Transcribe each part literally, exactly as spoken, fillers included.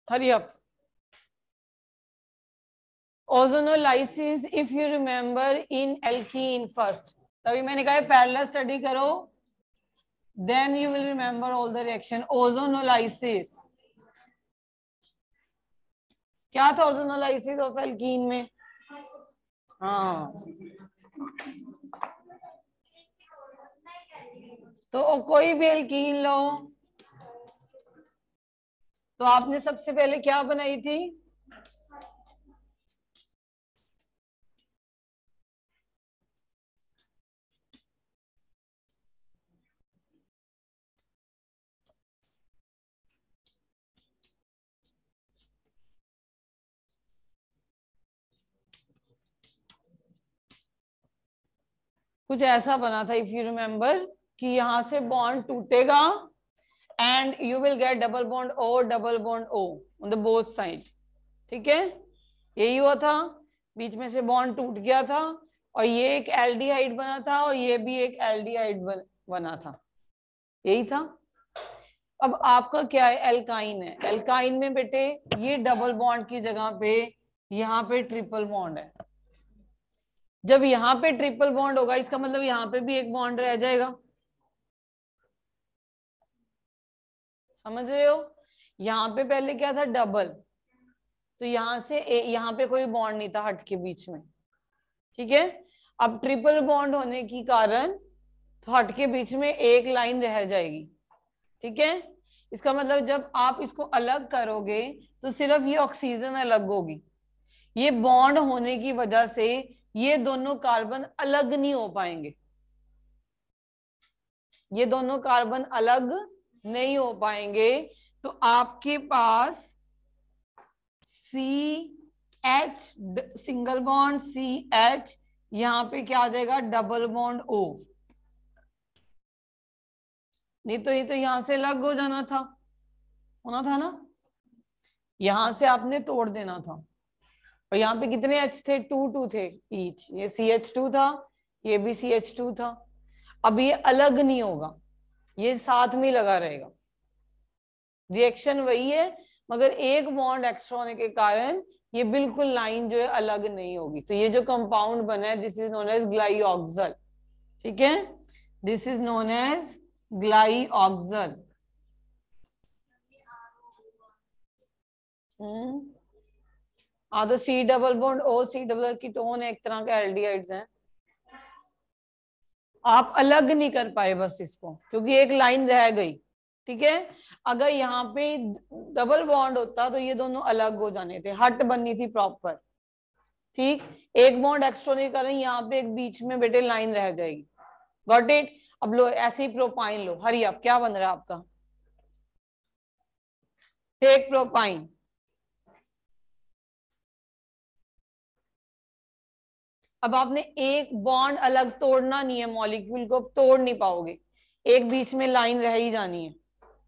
hurry up. Ozonolysis, if you remember in alkene first, तभी मैंने कहा पैरेलल स्टडी करो, then you will remember all the reaction. Ozonolysis, क्या था ozonolysis of alkene में? हाँ, तो कोई भी एल्कीन लो, तो आपने सबसे पहले क्या बनाई थी? कुछ ऐसा बना था, इफ यू रिमेम्बर, कि यहां से बॉन्ड टूटेगा and you will get double bond O double bond O on the both side. ठीक है, यही हुआ था. बीच में से बॉन्ड टूट गया था और ये एक एल्डिहाइड बना था और ये भी एक एल्डिहाइड बना था. यही था. अब आपका क्या है? एल्काइन है. एल्काइन में बेटे ये डबल बॉन्ड की जगह पे यहाँ पे ट्रिपल बॉन्ड है. जब यहाँ पे ट्रिपल बॉन्ड होगा इसका मतलब यहाँ पे भी एक बॉन्ड रह जाएगा. समझ रहे हो? यहाँ पे पहले क्या था? डबल. तो यहाँ से यहाँ पे कोई बॉन्ड नहीं था हट के बीच में. ठीक है, अब ट्रिपल बॉन्ड होने के कारण तो हट के बीच में एक लाइन रह जाएगी. ठीक है, इसका मतलब जब आप इसको अलग करोगे तो सिर्फ ये ऑक्सीजन अलग होगी. ये बॉन्ड होने की वजह से ये दोनों कार्बन अलग नहीं हो पाएंगे. ये दोनों कार्बन अलग नहीं हो पाएंगे. तो आपके पास C H single bond C H, यहां पे क्या आ जाएगा? Double bond O. नहीं तो ये तो यहां से अलग हो जाना था, होना था ना. यहां से आपने तोड़ देना था. और यहाँ पे कितने एच थे? टू टू थे ईच. ये सी एच टू था, ये भी सी एच टू था. अब ये अलग नहीं होगा, ये साथ में लगा रहेगा. रिएक्शन वही है मगर एक बॉन्ड एक्स्ट्रा होने के कारण ये बिल्कुल लाइन जो है अलग नहीं होगी. तो ये जो कंपाउंड बना है this is known as glyoxal. ठीक है, this is known as glyoxal. हम्म हाँ, तो C double bond O C double ketone एक तरह के एल्डिहाइड्स हैं. आप अलग नहीं कर पाए बस इसको, क्योंकि एक लाइन रह गई. ठीक है, अगर यहाँ पे डबल बॉन्ड होता तो ये दोनों अलग हो जाने थे, हट बननी थी प्रॉपर. ठीक, एक बॉन्ड एक्स्ट्रा नहीं कर रही, यहाँ पे एक बीच में बेटे लाइन रह जाएगी. Got it? अब लो ऐसे ही प्रोपाइन लो. हरी आप, क्या बन रहा है आपका? Take propyne. अब आपने एक बॉन्ड अलग तोड़ना नहीं है, मॉलिक्यूल को तोड़ नहीं पाओगे, एक बीच में लाइन रह ही जानी है.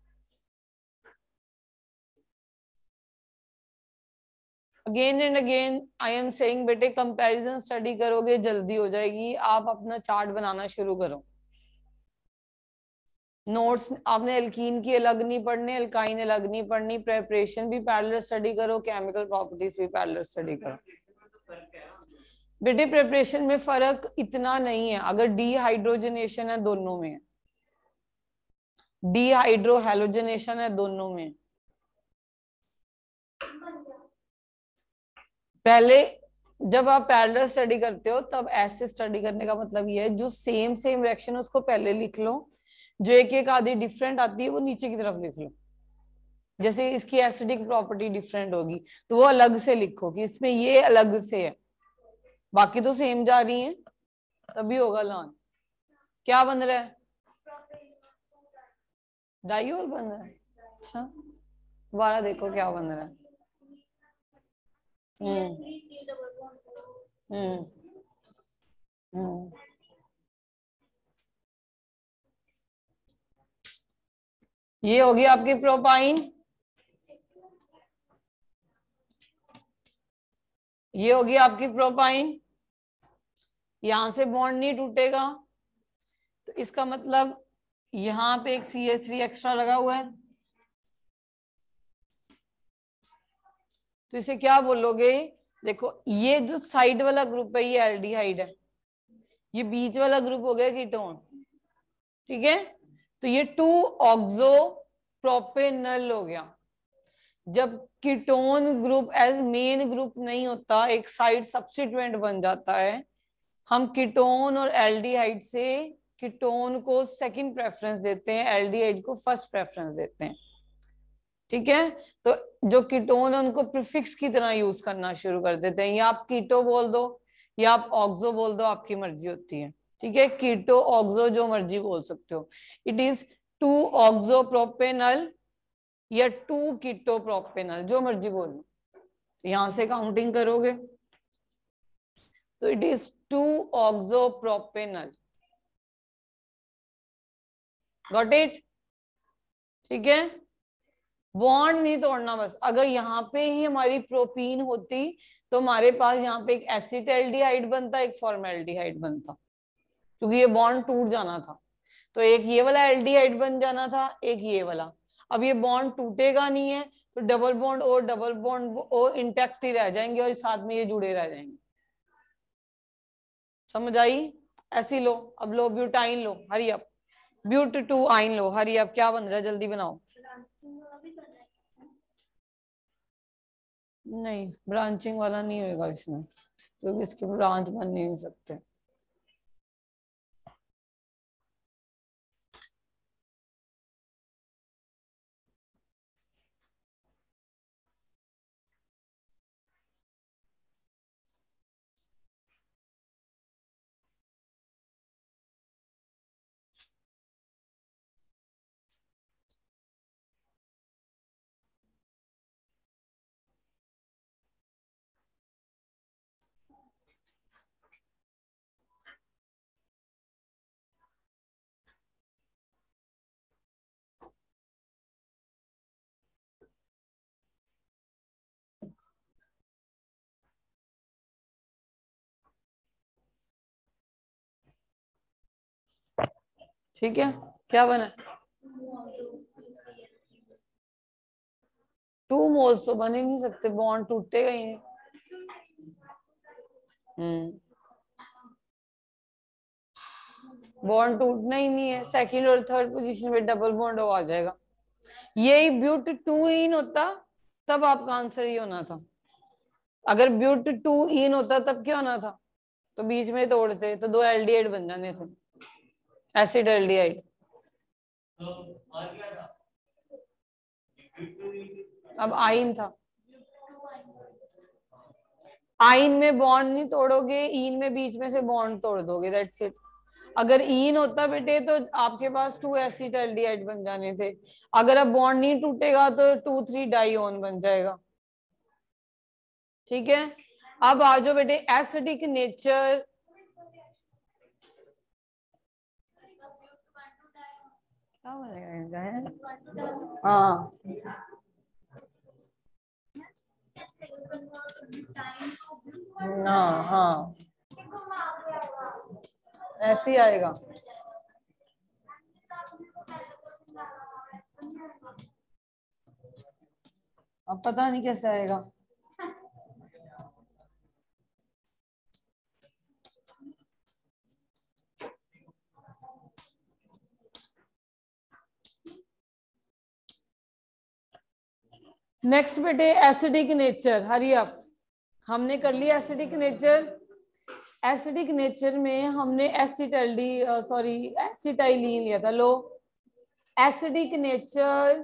Again and again I am saying बेटे कंपैरिजन स्टडी करोगे जल्दी हो जाएगी. आप अपना चार्ट बनाना शुरू करो. नोट्स आपने एल्कीन की अलग नहीं पढ़नी, एल्काइन अलग नहीं पढ़नी. प्रेपरेशन भी पैरेलल स्टडी करो, केमिकल प्रॉपर्टीज भी पैरेलल स्टडी करो. बेटे प्रिपरेशन में फर्क इतना नहीं है. अगर डीहाइड्रोजनेशन है दोनों में, डीहाइड्रो हैलोजनेशन है दोनों में. पहले जब आप पैरेलल स्टडी करते हो तब ऐसे स्टडी करने का मतलब ये है जो सेम सेम रिएक्शन है उसको पहले लिख लो, जो एक एक आदि डिफरेंट आती है वो नीचे की तरफ लिख लो. जैसे इसकी एसिडिक प्रॉपर्टी डिफरेंट होगी तो वो अलग से लिखो कि इसमें ये अलग से है, बाकी तो सेम जा रही है, तभी होगा लॉन. क्या बन रहा है? डाइऑल बन रहा है. अच्छा, दोबारा देखो क्या बन रहा है. हम्म हम्म हम्म ये होगी आपकी प्रोपाइन, ये होगी आपकी प्रोपाइन. यहां से बॉन्ड नहीं टूटेगा तो इसका मतलब यहां पे एक सी एच थ्री एक्स्ट्रा लगा हुआ है. तो इसे क्या बोलोगे? देखो ये जो साइड वाला ग्रुप है ये एल्डिहाइड है, ये बीच वाला ग्रुप हो गया कीटोन, ठीक है। तो ये टू ऑक्सो प्रोपेनल हो गया। जब ketone group as main group नहीं होता, एक साइड सब्स्टिट्यूएंट बन जाता है, हम कीटोन और एल्डिहाइड से कीटोन को सेकंड प्रेफरेंस देते हैं, एल्डिहाइड को फर्स्ट प्रेफरेंस देते हैं, ठीक है। तो जो कीटोन है उनको प्रीफिक्स की तरह यूज करना शुरू कर देते हैं, या आप कीटो बोल दो या आप ऑक्सो बोल दो, आपकी मर्जी होती है, ठीक है। कीटो ऑक्सो जो मर्जी बोल सकते हो। It is two oxo propanal या टू कीटो प्रोपेनल, जो मर्जी बोलो। यहां से काउंटिंग करोगे तो it is two oxo propanal, got it, ठीक है। बॉन्ड नहीं तोड़ना बस। अगर यहाँ पे ही हमारी प्रोपीन होती तो हमारे पास यहाँ पे एक एसिटाल्डिहाइड बनता, एक फॉर्मेल्डिहाइड बनता, क्योंकि ये बॉन्ड टूट जाना था। तो एक ये वाला एल्डिहाइड बन जाना था, एक ये वाला। अब ये बॉन्ड टूटेगा नहीं है तो डबल बॉन्ड और डबल बॉन्ड और इंटैक्ट ही रह जाएंगे और साथ में ये जुड़े रह जाएंगे। समझ आई? ऐसी लो। अब लो ब्यूटाइन लो, hurry up. But two yne लो, हरी अप। क्या बन रहा है, जल्दी बनाओ। नहीं, ब्रांचिंग वाला नहीं होगा इसमें, क्योंकि इसके ब्रांच बन नहीं सकते। ठीक है, क्या बना? टू मोल्स तो बन ही नहीं सकते, बॉन्ड टूटेगा ही नहीं। हम्म बॉन्ड टूटना ही नहीं है। सेकंड और थर्ड पोजीशन पे डबल बॉन्ड आ जाएगा। यही ब्यूट टू इन होता तब आपका आंसर ये होना था। अगर ब्यूट टू इन होता तब क्या होना था? तो बीच में तोड़ते तो दो एल्डिहाइड बन जाने थे, एसिड एल्डिहाइड। अब आइन था। आइन में बॉन्ड नहीं तोड़ोगे, इन में बीच में से बॉन्ड तोड़ दोगे, दैट्स इट। अगर इन होता बेटे तो आपके पास टू एसिटाल्डिहाइड बन जाने थे। अगर अब बॉन्ड नहीं टूटेगा तो टू थ्री डाइऑन बन जाएगा, ठीक है। अब आ जाओ बेटे एसिडिक नेचर। क्या बनेगा है? हाँ ना, हाँ ऐसे ही आएगा। अब पता नहीं कैसे आएगा। नेक्स्ट बेटे एसिडिक नेचर, हरी अप। हमने कर लिया एसिडिक नेचर। एसिडिक नेचर में हमने एसिटल्डी सॉरी एसिटाइलिन लिया था। लो acidic nature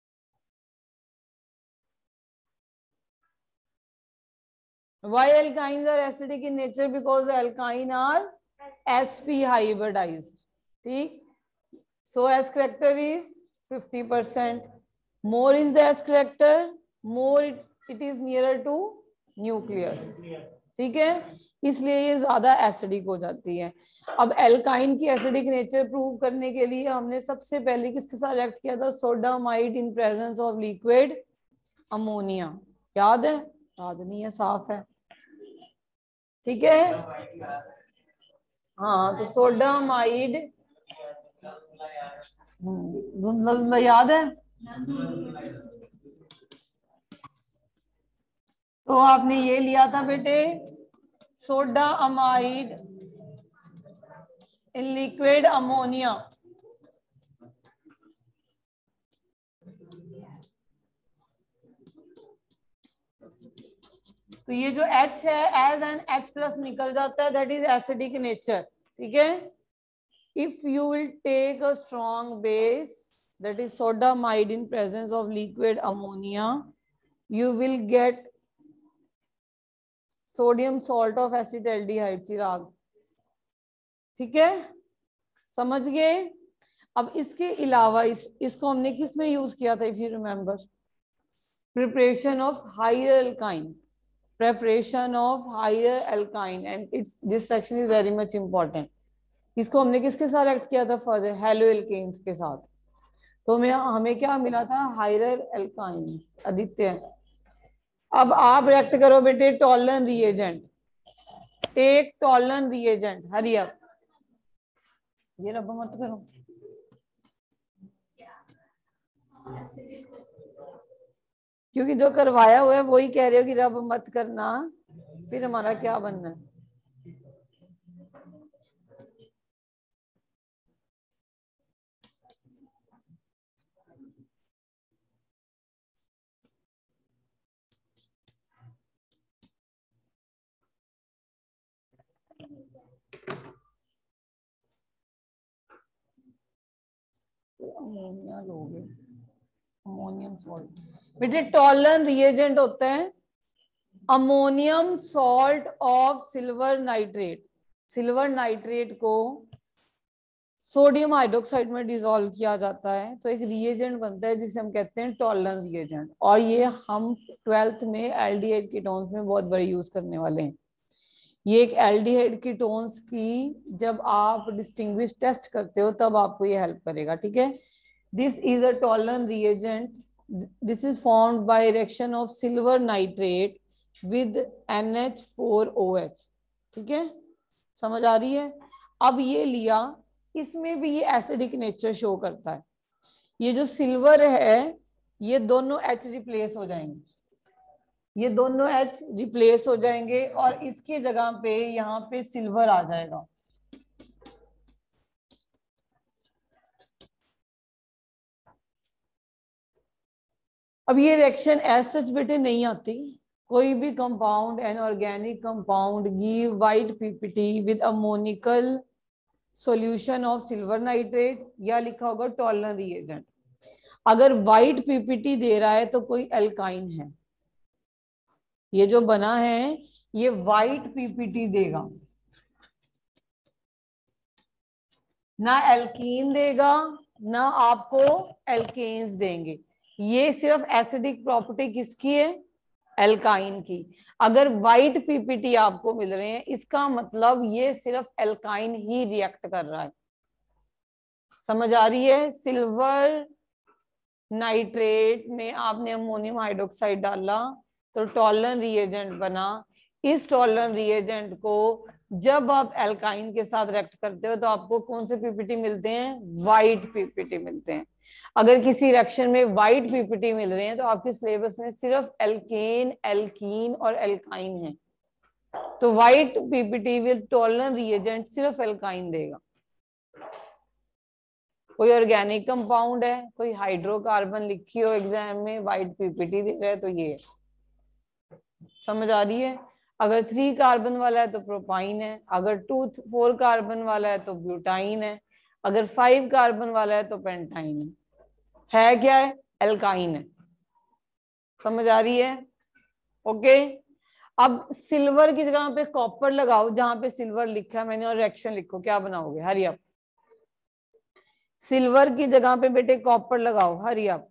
why alkynes are acidic in nature? Because the alkyne are sp hybridized, ठीक। so S character is fifty percent. more is the S character, more it, it is nearer to nucleus, ठीक है। इसलिए ये ज्यादा acidic हो जाती है। अब एल्काइन की एसिडिक नेचर प्रूव करने के लिए हमने सबसे पहले किसके साथ रिएक्ट किया था? Sodamide in presence of liquid ammonia. याद है? याद नहीं है, साफ है, ठीक है। हाँ तो सोडामाइड धुंधला याद है? तो आपने ये लिया था बेटे soda amide in liquid ammonia, तो ये जो H है एज एन H प्लस निकल जाता है, दैट इज एसिडिक नेचर, ठीक है। If you will take a strong base that is sodamide in presence of liquid ammonia, you will get sodium salt of acetaldehyde, Chirag, ठीक है, समझ गए। अब इसके अलावा इस इसको हमने किस में यूज किया था, if you remember, preparation of higher alkyne, preparation of higher alkyne, and it's this section is very much important. इसको हमने किसके साथ रिएक्ट किया था फर्दर, हेलो एल्केन्स के साथ, तो हमें हमें क्या मिला था, हायर एल्काइंस, आदित्य। अब आप रिएक्ट करो बेटे Tollens reagent, take Tollens reagent, hurry up, ये रब मत करो, क्योंकि जो करवाया हुआ है वही कह रहे हो कि रब मत करना, फिर हमारा क्या बनना है। अमोनिया लोगे, अमोनियम सॉल्ट बेटे, टॉलन रिएजेंट होता है ammonium salt of silver nitrate, silver nitrate को सोडियम हाइड्रोक्साइड में डिसॉल्व किया जाता है तो एक रिएजेंट बनता है जिसे हम कहते हैं टॉलन रिएजेंट, और ये हम ट्वेल्थ में एल्डिहाइड कीटोन्स में बहुत बड़े यूज करने वाले हैं। ये एक एल्डिहाइड कीटोन्स की जब आप डिस्टिंग्विश टेस्ट करते हो तब आपको ये हेल्प करेगा, ठीक है। This is a Tollens reagent, this is formed by reaction of silver nitrate with N H four O H, ठीक है, समझ आ रही है। अब ये लिया, इसमें भी ये एसिडिक नेचर शो करता है, ये जो सिल्वर है ये दोनों H रिप्लेस हो जाएंगे, ये दोनों H रिप्लेस हो जाएंगे और इसकी जगह पे यहाँ पे सिल्वर आ जाएगा। अब ये रिएक्शन एज सच बेटे नहीं आती, कोई भी compound an organic compound give white PPT with ammoniacal solution of silver nitrate, या लिखा होगा टॉलन रिएजेंट। अगर वाइट पीपीटी दे रहा है तो कोई एल्काइन है, ये जो बना है ये वाइट पीपीटी देगा, ना एल्कीन देगा ना आपको एल्केन्स देंगे, ये सिर्फ एसिडिक प्रॉपर्टी किसकी है, एल्काइन की। अगर वाइट पीपीटी आपको मिल रहे हैं इसका मतलब ये सिर्फ एल्काइन ही रिएक्ट कर रहा है, समझ आ रही है। सिल्वर नाइट्रेट में आपने अमोनियम हाइड्रोक्साइड डाला तो टॉलन रिएजेंट बना, इस टॉलन रिएजेंट को जब आप एल्काइन के साथ रिएक्ट करते हो तो आपको कौन से पीपीटी मिलते हैं, वाइट पीपीटी मिलते हैं। अगर किसी रिएक्शन में वाइट पीपीटी मिल रहे हैं तो आपके सिलेबस में सिर्फ एल्केन, एल्कीन और एल्काइन है, तो white PPT with Tollens reagent सिर्फ एल्काइन देगा। कोई ऑर्गेनिक कंपाउंड है, कोई हाइड्रोकार्बन लिखी हो एग्जाम में, वाइट पीपीटी दे रहा है तो ये समझ आ रही है। अगर थ्री कार्बन वाला है तो प्रोपाइन है, अगर टू फोर कार्बन वाला है तो ब्यूटाइन है, अगर फाइव कार्बन वाला है तो पेंटाइन है, है क्या है, एल्काइन है, समझ आ रही है। ओके, अब सिल्वर की जगह पे कॉपर लगाओ, जहां पे सिल्वर लिखा है मैंने, और रिएक्शन लिखो, क्या बनाओगे, हरी अप। सिल्वर की जगह पे बेटे कॉपर लगाओ, हरी अप,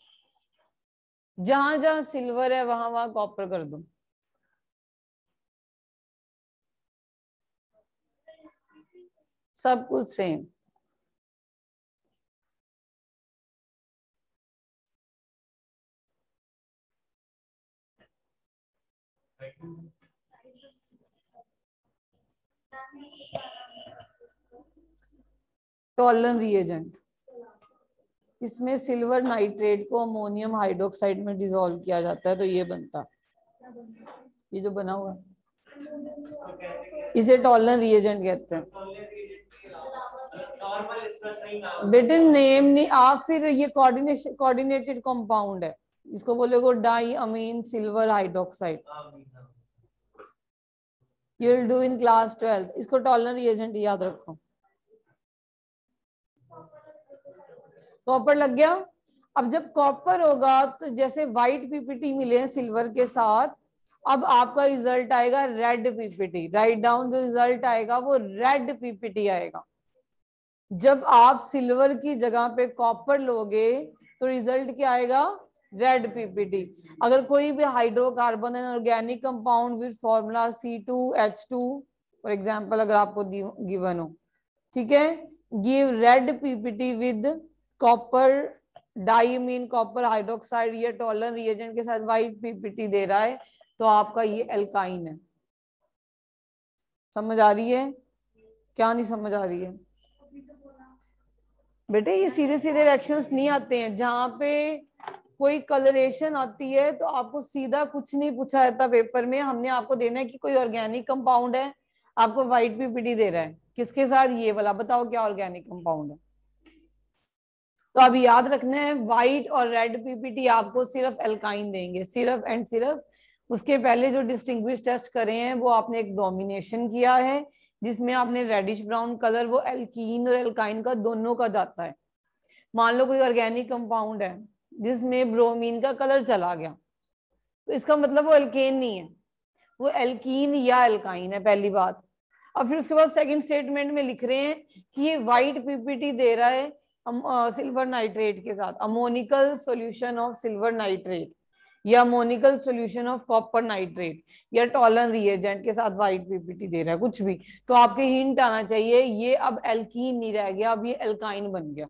जहां जहां सिल्वर है वहां वहां कॉपर कर दो। सब कुछ सेम, टॉलन रिएजेंट, इसमें सिल्वर नाइट्रेट को अमोनियम हाइड्रोक्साइड में डिसॉल्व किया जाता है तो ये बनता, ये जो बना हुआ इसे टॉलरेंस रिएजेंट कहते हैं। बेटे नेम नहीं, आप फिर ये कोऑर्डिनेशन कोऑर्डिनेटेड कंपाउंड है, इसको बोलेगो diamine silver hydroxide. You will do in class twelfth. इसको टॉलरेंस रिएजेंट याद रखो। कॉपर लग गया। अब जब कॉपर होगा तो जैसे व्हाइट पीपीटी मिले हैं सिल्वर के साथ, अब आपका रिजल्ट आएगा रेड पीपीटी। राइट डाउन, जो रिजल्ट आएगा वो रेड पीपीटी आएगा। जब आप सिल्वर की जगह पे कॉपर लोगे तो रिजल्ट क्या आएगा? Red PPT. अगर कोई भी hydrocarbon an organic compound with formula C two H two for example अगर आपको गिवन हो, ठीक है, give red PPT with copper diamine copper hydroxide, ये टॉलरेंस रिएजेंट के साथ व्हाइट पीपीटी दे रहा है, तो आपका ये एल्काइन है। समझ आ रही है? क्या नहीं समझ आ रही है बेटे? ये सीधे सीधे रिएक्शंस नहीं आते हैं। जहां पे कोई कलरेशन आती है तो आपको सीधा कुछ नहीं पूछा जाता पेपर में। हमने आपको देना है कि कोई ऑर्गेनिक कंपाउंड है, आपको व्हाइट पीपीटी दे रहा है किसके साथ? ये वाला। बताओ क्या ऑर्गेनिक कंपाउंड है? तो अभी याद रखना है, व्हाइट और रेड पीपीटी आपको सिर्फ एल्काइन देंगे, सिर्फ एंड सिर्फ। उसके पहले जो डिस्टिंग्विश टेस्ट करे हैं वो आपने एक डोमिनेशन किया है जिसमें आपने रेडिश ब्राउन कलर, वो एल्कीन और एल्काइन का दोनों का जाता है। मान लो कोई ऑर्गेनिक कंपाउंड है जिसमें ब्रोमीन का कलर चला गया, तो इसका मतलब वो एल्केन नहीं है, वो एल्कीन या एल्काइन है, पहली बात। अब फिर उसके बाद सेकंड स्टेटमेंट में लिख रहे हैं कि ये व्हाइट पीपीटी दे रहा है सिल्वर नाइट्रेट के साथ, ammoniacal solution of silver nitrate या ammoniacal solution of copper nitrate या टॉलरेंस रिएजेंट के साथ व्हाइट पीपीटी दे रहा है, कुछ भी। तो आपके हिंट आना चाहिए ये अब एल्कीन नहीं रह गया, अब ये एल्काइन बन गया।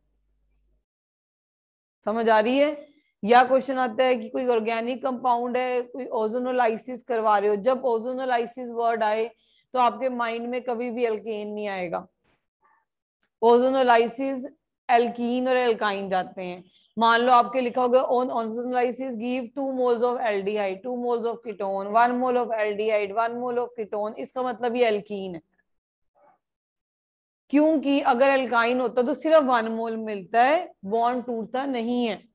समझ आ रही है? या क्वेश्चन आता है कि कोई ऑर्गेनिक कंपाउंड है, कोई ओजोनोलाइसिस करवा रहे हो, जब ओजोनोलाइसिस वर्ड आए तो आपके माइंड में कभी भी एल्केन नहीं आएगा। ओजोनोलाइसिस एल्कीन और एल्काइन जाते हैं। मान लो आपके लिखा होगा on ozonolysis give two moles of aldehyde, two moles of ketone, one mole of aldehyde, one mole of ketone, इसका मतलब ये एल्कीन है। क्योंकि अगर एल्काइन होता तो सिर्फ वन मोल मिलता है, बॉन्ड टूटता नहीं है।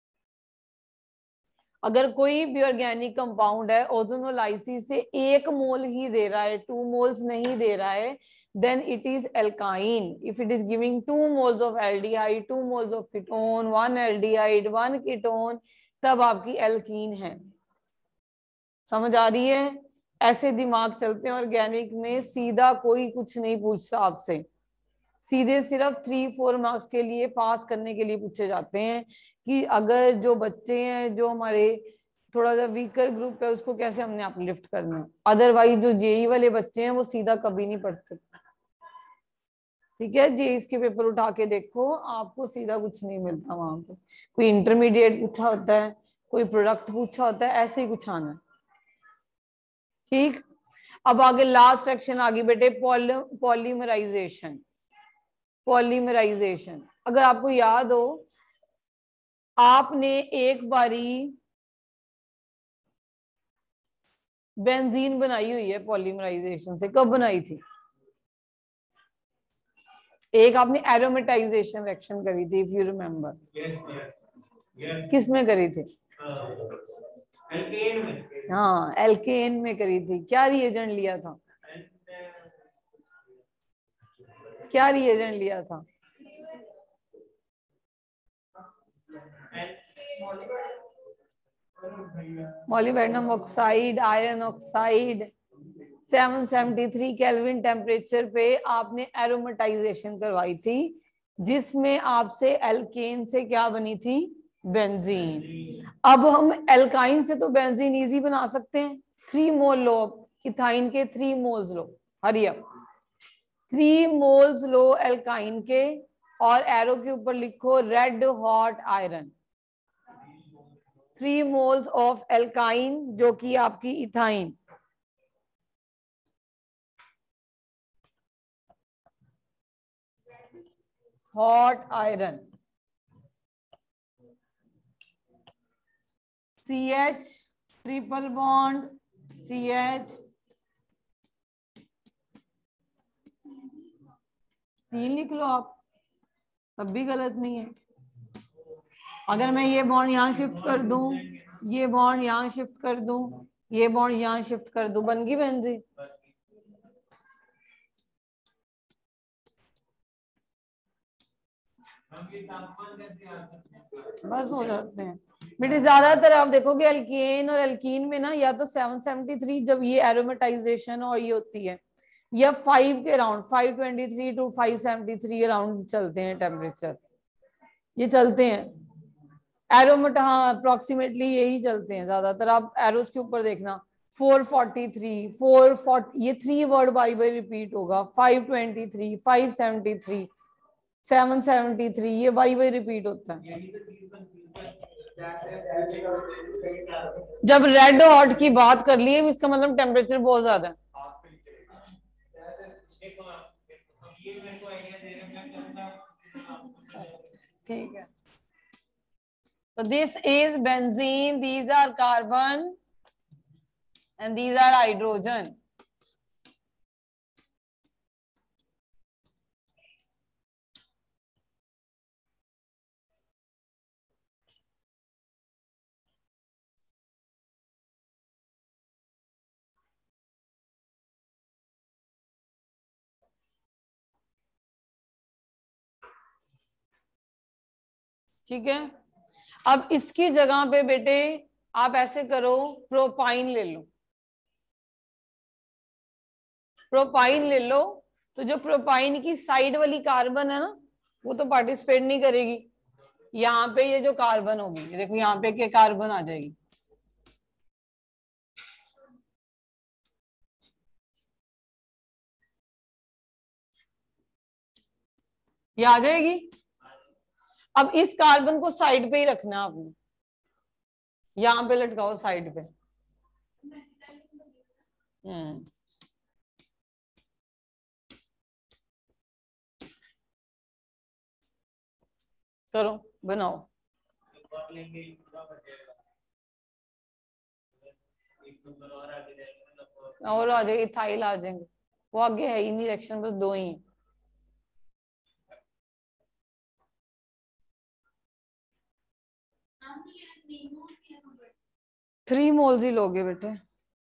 अगर कोई भी ऑर्गेनिक कंपाउंड है ओजोनोलाइसिस से एक मोल ही दे रहा है, टू मोल्स नहीं दे रहा है, then it is alkyne. If it is giving two moles of aldehyde, two moles of ketone, one aldehyde, one ketone, तब आपकी एल्कीन है। समझ आ रही है? ऐसे दिमाग चलते हैं ऑर्गेनिक में, सीधा कोई कुछ नहीं पूछता आपसे, सीधे सिर्फ थ्री फोर मार्क्स के लिए पास करने के लिए पूछे जाते हैं कि अगर जो बच्चे हैं जो हमारे थोड़ा सा वीकर ग्रुप है उसको कैसे हमने अपलिफ्ट करना है। अदरवाइज जो जेई वाले बच्चे हैं वो सीधा कभी नहीं पढ़ते। ठीक है, जी इसके पेपर उठा के देखो, आपको सीधा कुछ नहीं मिलता वहां पे। कोई इंटरमीडिएट पूछा होता है, कोई प्रोडक्ट पूछा होता है, ऐसे ही कुछ आना है। ठीक, अब आगे लास्ट सेक्शन आ गई बेटे, पॉलीमराइजेशन। पॉलीमराइजेशन अगर आपको याद हो, आपने एक बारी बेंजीन बनाई हुई है पॉलीमराइजेशन से। कब बनाई थी? एक आपने एरोमेटाइजेशन रिएक्शन करी थी, इफ यू रिमेम्बर। किस में करी थी? एल्केन में। हाँ, एल्केन में करी थी। क्या रिएजेंट लिया था? क्या रिएजेंट लिया था? Molybdenum oxide, iron oxide. Seven seventy three kelvin temperature पे आपने एरोमेटाइजेशन करवाई थी, जिसमें आपसे एल्केन से क्या बनी थी? बेंजीन। अब हम एल्काइन से तो बेंजीन इजी बना सकते हैं। थ्री मोल लो, इथाइन के थ्री मोल्स लो, हरी अप, थ्री मोल्स लो एल्काइन के, और एरो के ऊपर लिखो red hot iron. Three moles of alkyne जो कि आपकी ethyne, hot iron, C H triple bond C H, तीन लिख लो आप, तब भी गलत नहीं है। अगर मैं ये बॉन्ड यहाँ शिफ्ट कर दूं, ये बॉन्ड यहाँ शिफ्ट कर दूं, ये बॉन्ड यहाँ शिफ्ट कर दूं, बन गई बहन जी। बस हो जाते हैं बेटे। ज्यादातर आप देखोगे एल्केन और एल्कीन में ना, या तो सेवन सेवेंटी थ्री जब ये एरोमेटाइजेशन और ये होती है, या फाइव के around, five twenty three to five seventy three around चलते हैं टेम्परेचर, ये चलते हैं एरोमेट, हाँ अप्रोक्सीमेटली यही चलते हैं ज्यादातर। आप एरोस के ऊपर देखना, four forty three, four forty, ये थ्री वर्ड बारी बारी रिपीट होगा, five twenty three, five seventy three, seven seventy three, ये बारी बारी रिपीट होता है। जब रेड हॉट की बात कर लिए, इसका मतलब टेम्परेचर बहुत ज्यादा है। ठीक है, so this is benzene, these are carbon and these are hydrogen. ठीक है, अब इसकी जगह पे बेटे आप ऐसे करो, प्रोपाइन ले लो, प्रोपाइन ले लो। तो जो प्रोपाइन की साइड वाली कार्बन है ना, वो तो पार्टिसिपेट नहीं करेगी। यहाँ पे ये जो कार्बन होगी, ये देखो यहाँ पे के कार्बन आ जाएगी, ये आ जाएगी। अब इस कार्बन को साइड पे ही रखना आपने, यहाँ पे लटकाओ साइड पे। हम्म करो, बनाओ। और आ जाएगी, इथाइल आ जाएंगे, वो आगे है ही नहीं रिएक्शन, बस दो ही है। थ्री मोल्स ही लोगे बेटे,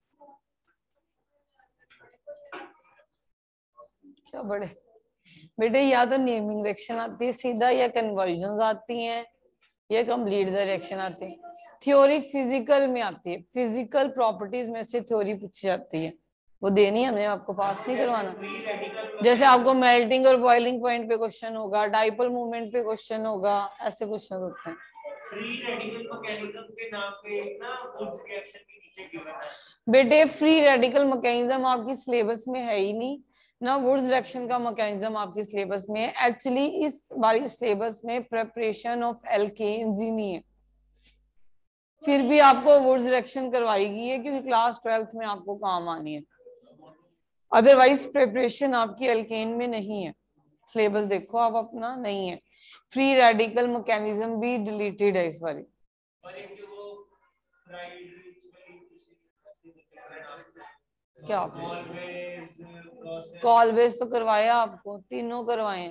क्या बड़े बेटे, या तो नेमिंग रिएक्शन आती है सीधा, या कन्वर्जन आती हैं, या कंप्लीट द रिएक्शन आती है। थ्योरी फिजिकल में आती है, फिजिकल प्रॉपर्टीज में से थ्योरी पूछी जाती है, वो देनी है हमने, आपको पास नहीं करवाना। जैसे आपको मेल्टिंग और बॉइलिंग पॉइंट पे क्वेश्चन होगा, डाइपोल मूवमेंट पे क्वेश्चन होगा, ऐसे क्वेश्चन होते हैं। फ्री रेडिकल मैकेनिज्म के नाम पे ना वुड्स रिएक्शन के नीचे गिवन है बेटे। फ्री रेडिकल मैकेनिज्म आपकी सिलेबस में है ही नहीं ना, वुड्स रिएक्शन का मैकेनिज्म आपकी सिलेबस में है। एक्चुअली इस बारी सिलेबस में प्रिपरेशन ऑफ एल्केन्स ही नहीं है, फिर भी आपको वुड्स रिएक्शन करवाएगी है, क्योंकि क्लास ट्वेल्थ में आपको काम आनी है। अदरवाइज प्रिपरेशन आपकी एल्केन में नहीं है, सिलेबस देखो आप अपना, नहीं है। फ्री रेडिकल मैकेनिज्म भी डिलीटेड है इस बारी। क्या कॉलवेज तो करवाया आपको, तीनों करवाए।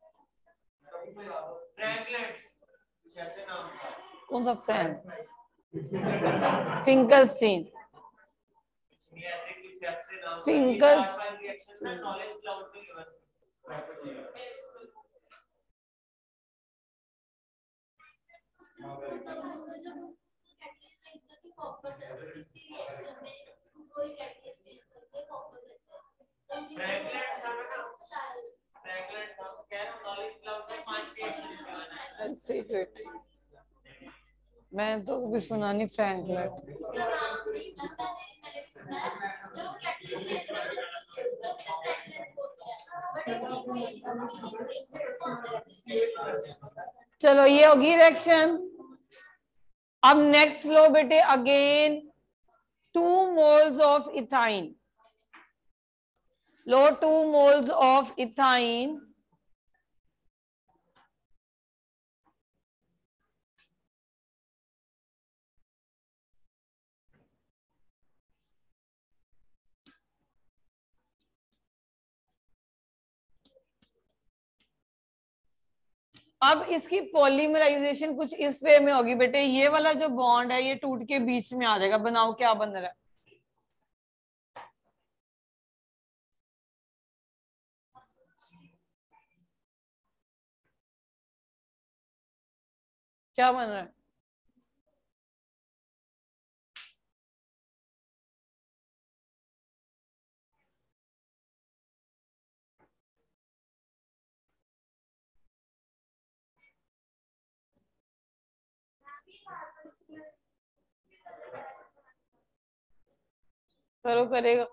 कौन सा फ्रैंक? फिंकलस्टीन, फिंकल्स मैं तो भी सुना नहीं फ्रैंकलेट। चलो ये होगी रिएक्शन। अब नेक्स्ट लो बेटे, again two moles of ethyne, लो टू मोल्स ऑफ इथाइन अब इसकी पॉलीमराइजेशन कुछ इस वे में होगी बेटे, ये वाला जो बॉन्ड है ये टूट के बीच में आ जाएगा। बनाओ क्या बन रहा है। क्या बन रहा है? करो, करेगा।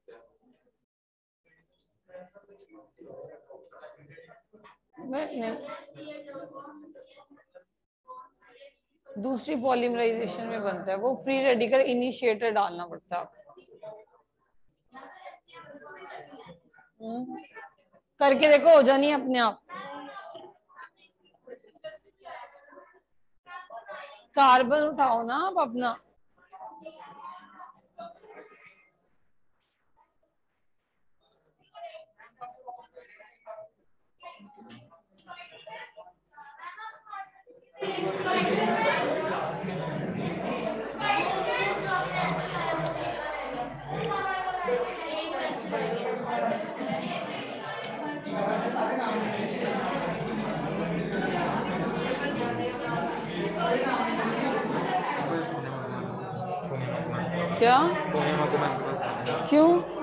नहीं, दूसरी पॉलीमराइजेशन में बनता है वो, फ्री रेडिकल इनिशिएटर डालना पड़ता है। करके देखो, हो जानी है अपने आप। कार्बन उठाओ ना आप अपना। क्या? क्यों?